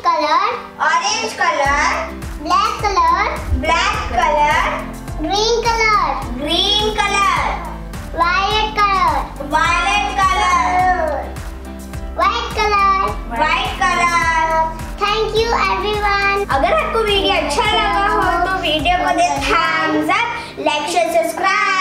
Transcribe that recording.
color, orange color, black color, black color, green color, green color, violet color, violet color, white color, white color. Thank you everyone. अगर आपको video अच्छा लगा हो तो video को दे thumbs up, like, share, subscribe.